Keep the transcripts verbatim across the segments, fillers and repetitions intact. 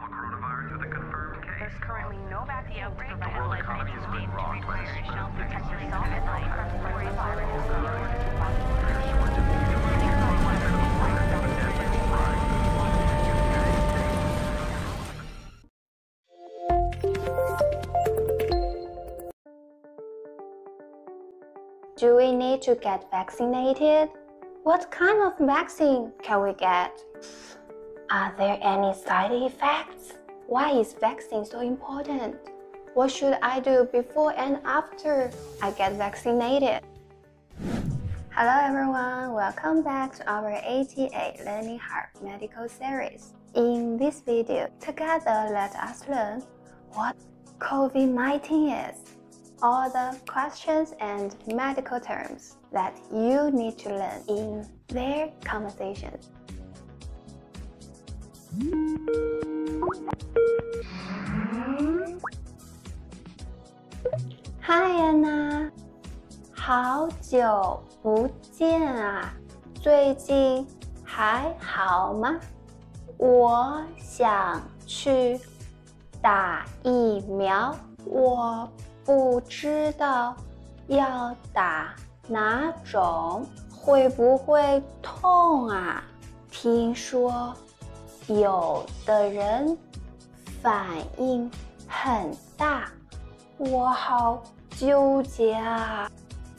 There's currently no vaccine to prevent many states to require self-protect yourself at night from coronavirus. Do we need to get vaccinated? What kind of vaccine can we get? Are there any side effects? Why is vaccine so important? What should I do before and after I get vaccinated? Hello everyone, welcome back to our A T A Learning Hard Medical Series. In this video, together let us learn what COVID nineteen is, all the questions and medical terms that you need to learn in their conversations. Hi Anna， 好久不见啊，最近还好吗？我想去打疫苗，我不知道要打哪种，会不会痛啊？听说有的人反应很大，我好纠结啊！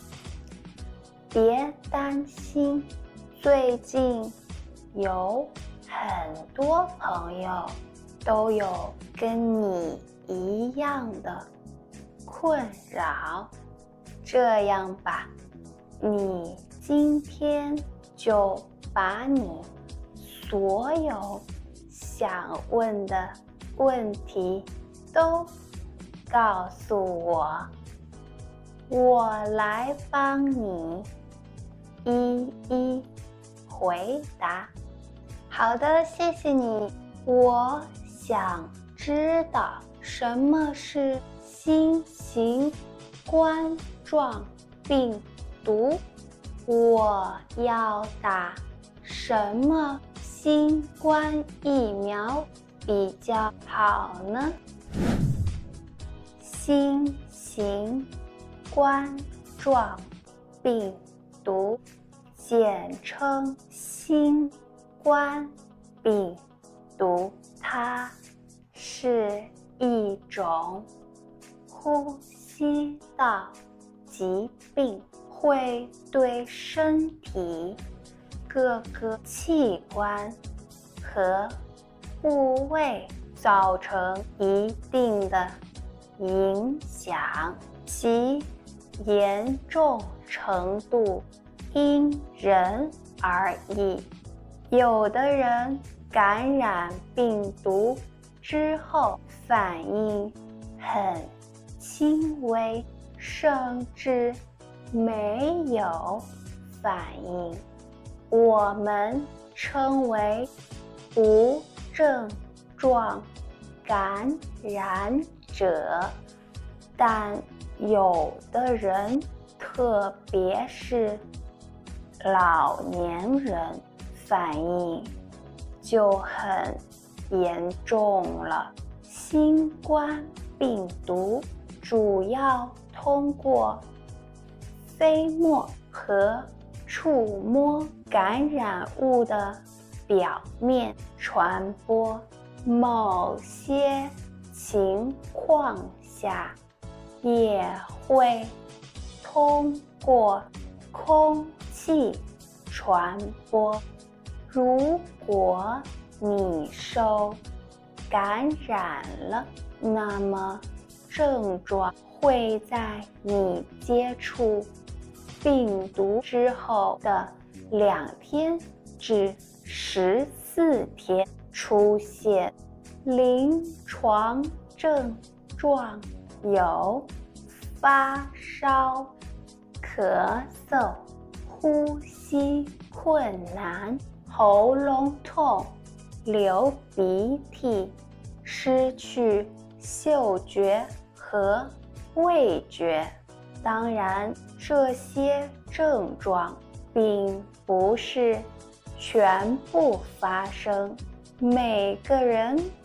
别担心，最近有很多朋友都有跟你一样的困扰。这样吧，你今天就把你所有想问的问题都告诉我，我来帮你一一回答。好的，谢谢你。我想知道什么是新型冠状病毒，我要打什么新冠疫苗比较好呢？新型冠状病毒，简称新冠病毒，它是一种呼吸道疾病，会对身体各个器官和部位造成一定的影响，其严重程度因人而异。有的人感染病毒之后反应很轻微，甚至没有反应，我们称为无症状感染者。但有的人，特别是老年人，反应就很严重了。新冠病毒主要通过飞沫和触摸感染物的表面传播，某些情况下也会通过空气传播。如果你受感染了，那么症状会在你接触病毒之后的两天至十四天出现。临床症状有发烧、咳嗽、呼吸困难、喉咙痛、流鼻涕、失去嗅觉和味觉。当然，这些症状并不是全部发生，每个人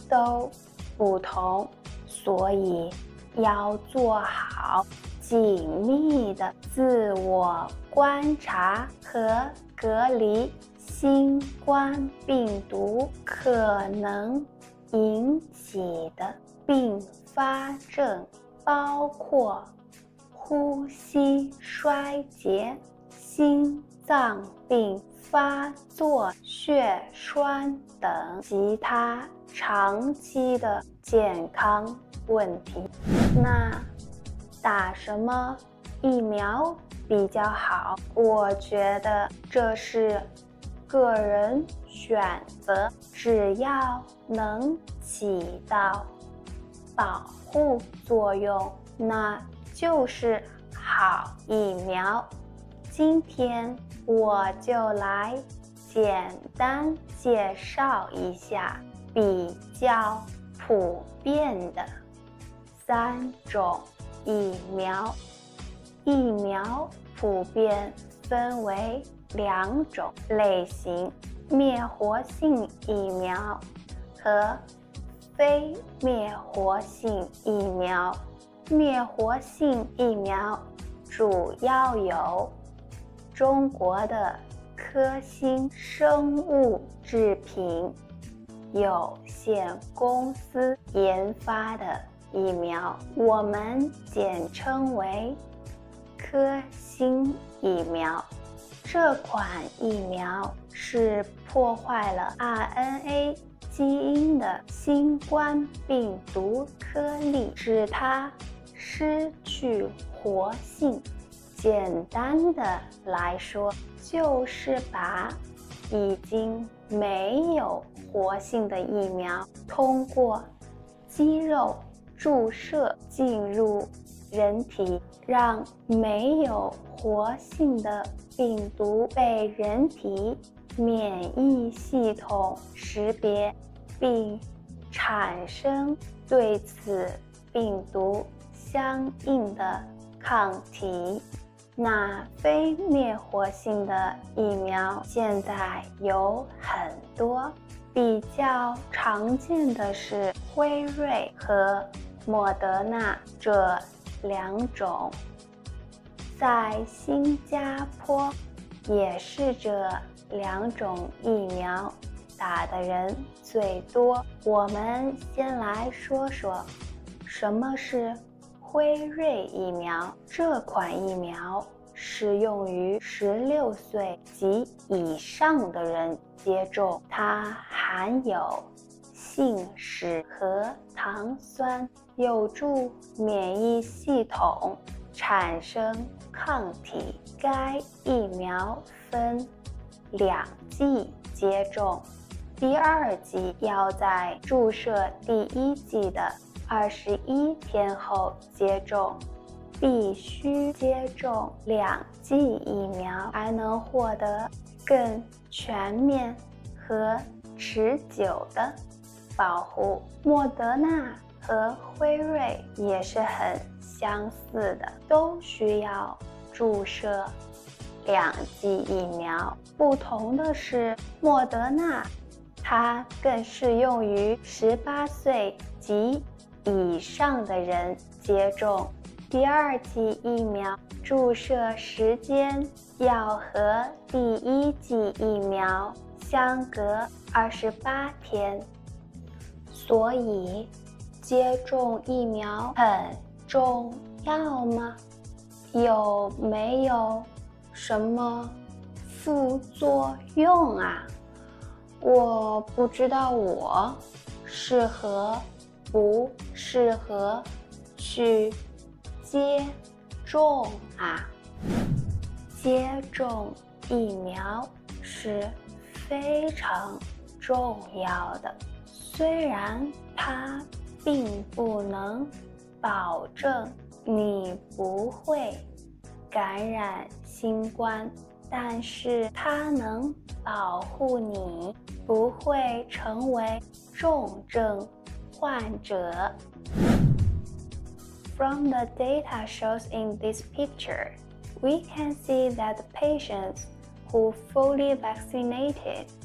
都不同，所以要做好紧密的自我观察和隔离。新冠病毒可能引起的并发症包括呼吸衰竭、心脏病发作、血栓等其他长期的健康问题。那打什么疫苗比较好？我觉得这是个人选择，只要能起到保护作用，那就是好疫苗。今天我就来简单介绍一下比较普遍的三种疫苗。疫苗普遍分为两种类型：灭活性疫苗和非灭活性疫苗。灭活性疫苗主要由中国的科兴生物制品有限公司研发的疫苗，我们简称为科兴疫苗。这款疫苗是破坏了 R N A 基因的新冠病毒颗粒，使它失去活性。简单的来说，就是把已经没有活性的疫苗通过肌肉注射进入人体，让没有活性的病毒被人体免疫系统识别，并产生对此病毒相应的抗体。那非灭活性的疫苗现在有很多，比较常见的是辉瑞和莫德纳这两种。在新加坡也是这两种疫苗打的人最多。我们先来说说什么是辉瑞疫苗。这款疫苗适用于十六岁及以上的人接种，它含有杏石和糖酸，有助免疫系统产生抗体。该疫苗分两剂接种，第二剂要在注射第一剂的二十一天后接种。必须接种两剂疫苗才能获得更全面和持久的保护。莫德纳和辉瑞也是很相似的，都需要注射两剂疫苗。不同的是，莫德纳它更适用于十八岁及以上的人接种。第二剂疫苗注射时间要和第一剂疫苗相隔二十八天，所以接种疫苗很重要吗？有没有什么副作用啊？我不知道我适合不适合去接种啊。接种疫苗是非常重要的，虽然它并不能保证你不会感染新冠，但是它能保护你不会成为重症患者。From the data shows in this picture, we can see that the patients who fully vaccinated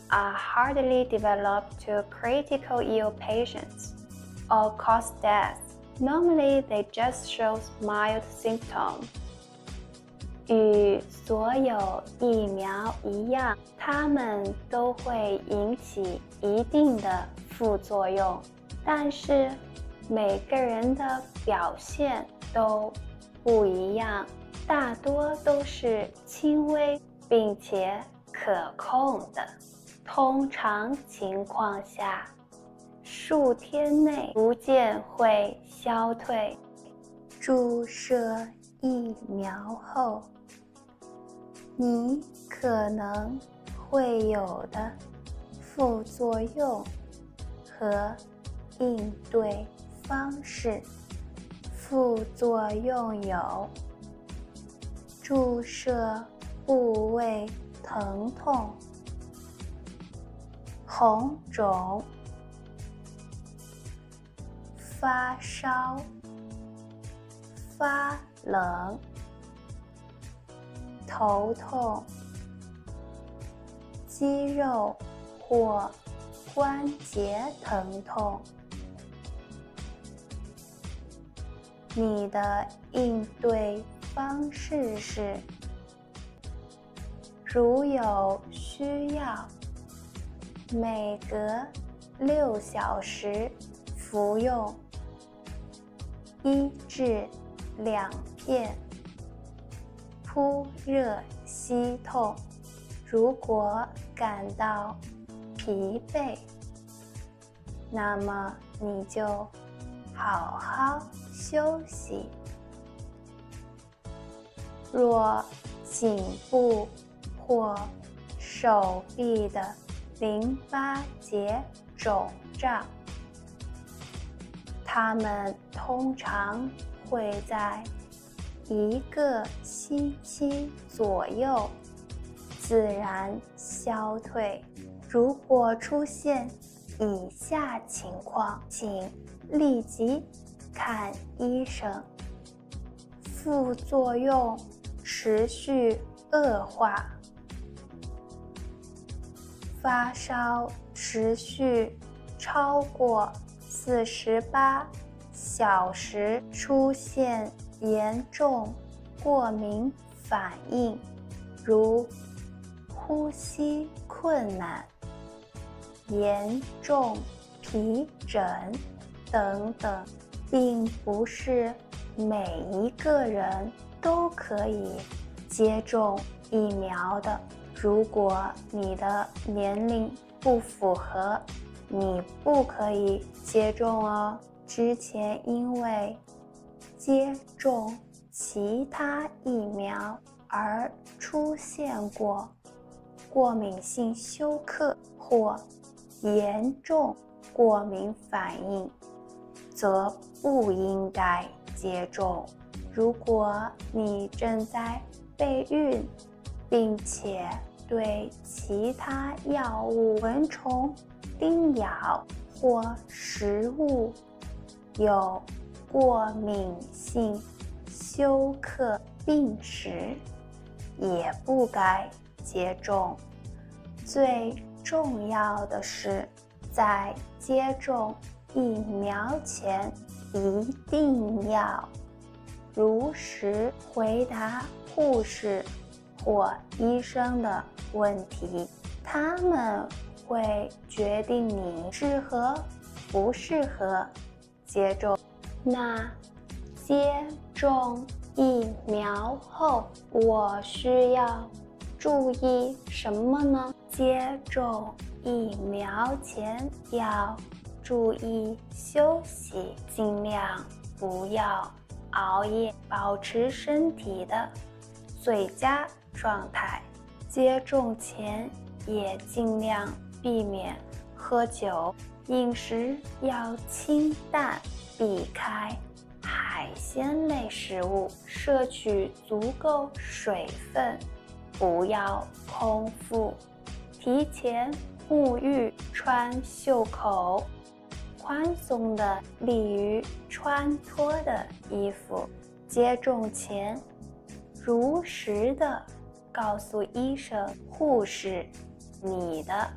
are hardly developed to critical ill patients or cause death. Normally, they just show mild symptoms. 与所有疫苗一样，它们都会引起一定的副作用，但是每个人的表现都不一样，大多都是轻微并且可控的。通常情况下，数天内逐渐会消退。注射疫苗后，你可能会有的副作用和应对方式。副作用有：注射部位疼痛、红肿、发烧、发冷、头痛、肌肉或关节疼痛。你的应对方式是：如有需要，每隔六小时服用一至两片，扑热息痛。如果感到疲惫，那么你就好好休息。若颈部或手臂的淋巴结肿胀，它们通常会在一个星期左右自然消退。如果出现以下情况，请立即看医生。副作用持续恶化，发烧持续超过四十八小时，出现严重过敏反应，如呼吸困难、严重皮疹等等，并不是每一个人都可以接种疫苗的。如果你的年龄不符合，你不可以接种哦。之前因为接种其他疫苗而出现过过敏性休克或严重过敏反应，则不应该接种。如果你正在备孕，并且对其他药物、蚊虫叮咬或食物有过敏性休克病史，也不该接种。最重要的是，在接种疫苗前一定要如实回答护士或医生的问题，他们会决定你适合不适合接种。那接种疫苗后，我需要注意什么呢？接种疫苗前要注意休息，尽量不要熬夜，保持身体的最佳状态。接种前也尽量避免喝酒，饮食要清淡，避开海鲜类食物，摄取足够水分，不要空腹。提前沐浴，穿袖口宽松的、利于穿脱的衣服。接种前，如实的告诉医生、护士你的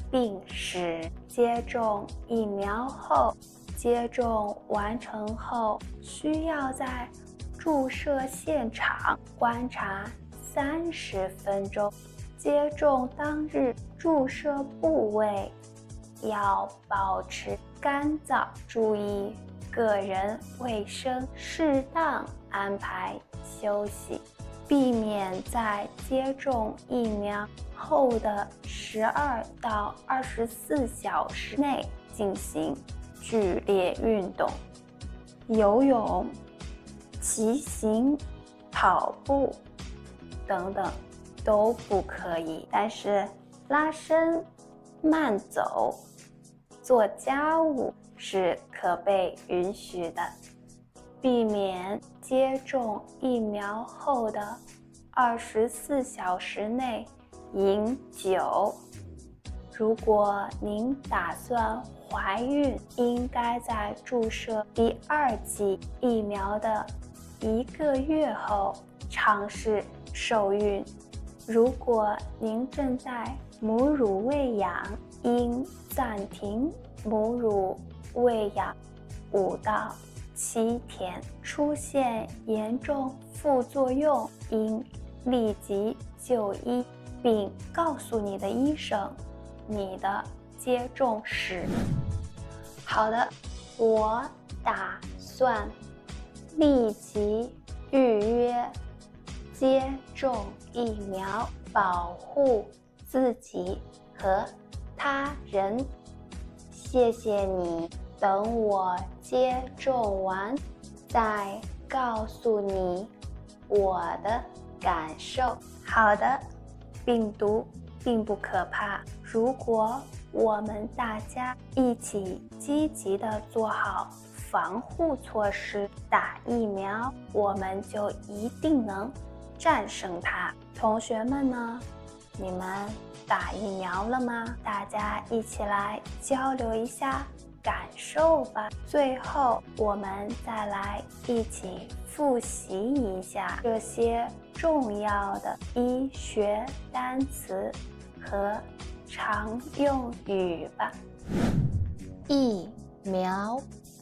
病史。接种疫苗后，接种完成后需要在注射现场观察三十分钟。接种当日注射部位要保持干燥，注意个人卫生，适当安排休息，避免在接种疫苗后的十二到二十四小时内进行剧烈运动，游泳、骑行、跑步等等都不可以。但是拉伸、慢走、做家务是可被允许的。避免接种疫苗后的二十四小时内饮酒。如果您打算怀孕，应该在注射第二剂疫苗的一个月后尝试受孕。如果您正在母乳喂养，应暂停母乳喂养五到七天。出现严重副作用，应立即就医，并告诉你的医生你的接种史。好的，我打算立即预约接种疫苗，保护自己和他人。谢谢你，等我接种完再告诉你我的感受。好的，病毒并不可怕，如果我们大家一起积极地做好防护措施，打疫苗，我们就一定能战胜它。同学们呢？你们打疫苗了吗？大家一起来交流一下感受吧。最后，我们再来一起复习一下这些重要的医学单词和常用语吧。 疫苗，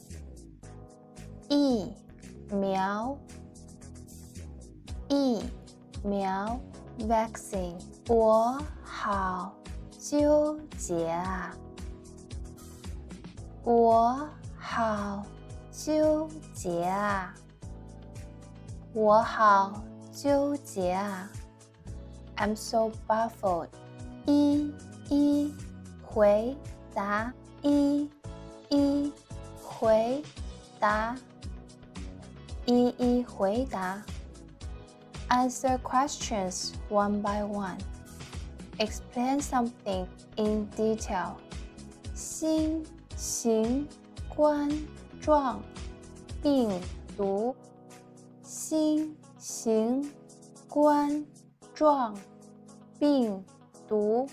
疫苗，疫苗 vaccine。我好纠结啊，我好纠结啊，我好纠结啊 I'm so baffled。一一回答，一一回答，一一回答。Answer questions one by one. Explain something in detail. 新型冠状病毒，新型冠状病毒，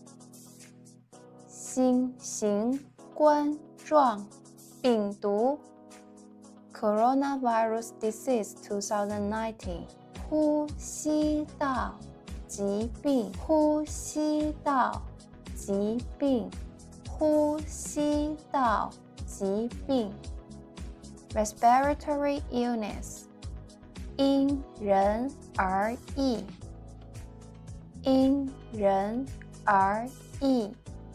新型冠状病毒 Coronavirus Disease twenty nineteen。 呼吸道疾病，呼吸道疾病，呼吸道疾病 Respiratory illness。 因人而异，因人而异，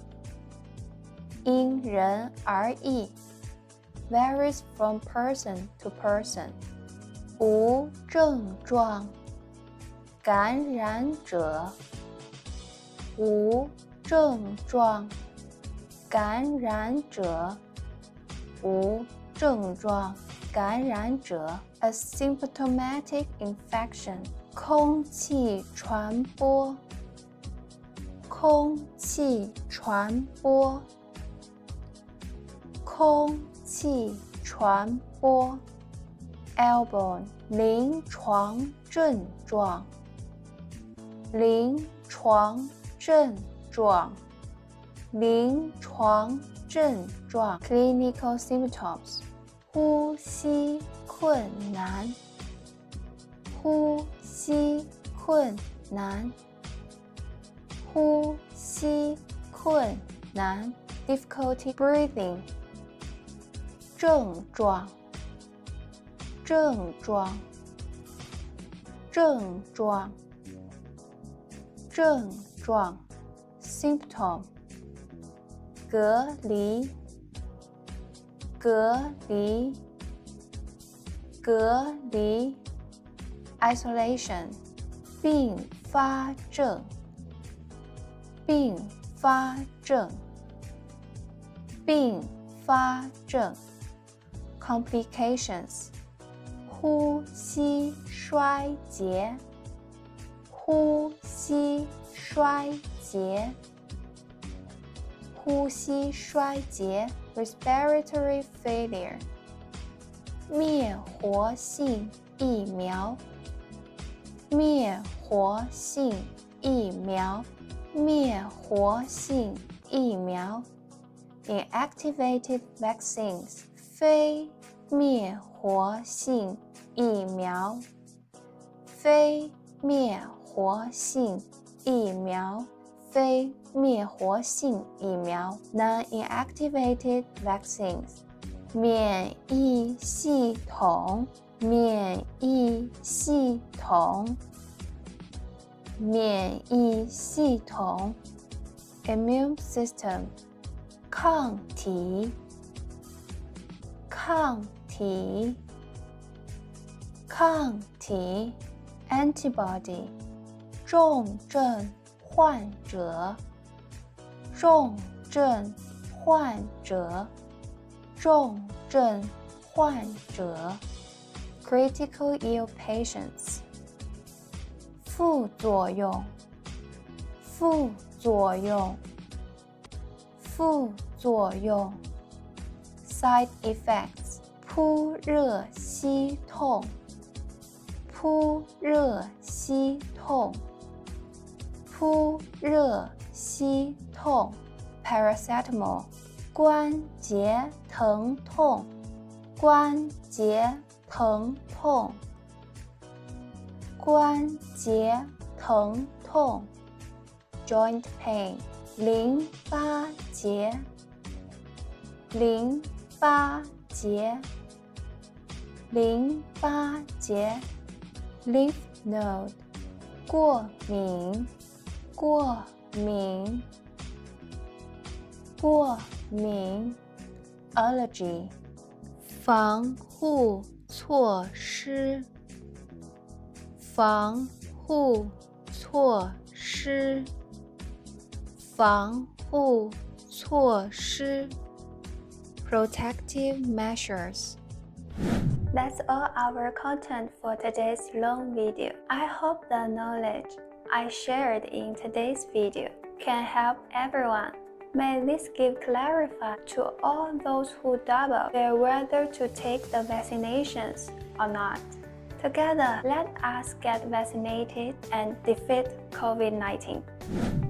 因人而异 varies from person to person。 无症状感染者，无症状感染者，无症状感染者 asymptomatic infection。 空气传播，空气传播，空气传播 airborne。 临床症状，临床症状，临床症状 clinical symptoms。 呼吸困难，呼吸困难，呼吸困难 difficulty breathing 症状症状症状症状 symptom 隔离隔离隔离 isolation 并发症并发症并发症 complications 呼吸衰竭呼吸衰竭呼吸衰竭 respiratory failure 灭活性疫苗灭活性疫苗灭活性疫苗 inactivated vaccines 非灭活性疫苗非灭活性疫苗非灭活性疫苗 non-inactivated vaccines 免疫系统免疫系统免疫系统 immune system 抗体抗体抗体 antibody 重症患者重症患者重症患者 critical ill patients 副作用副作用副作用 side effects 扑热息痛扑热息痛扑热息痛 paracetamol 关节疼痛关节疼痛关节疼痛 joint pain 淋巴结淋巴结淋巴结 lymph node 过敏过敏过敏 allergy 防护措施防护措施防护措施 protective measures That's all our content for today's long video. I hope the knowledge I shared in today's video can help everyone. May this give clarify to all those who doubt their whether to take the vaccinations or not. Together, let us get vaccinated and defeat COVID nineteen.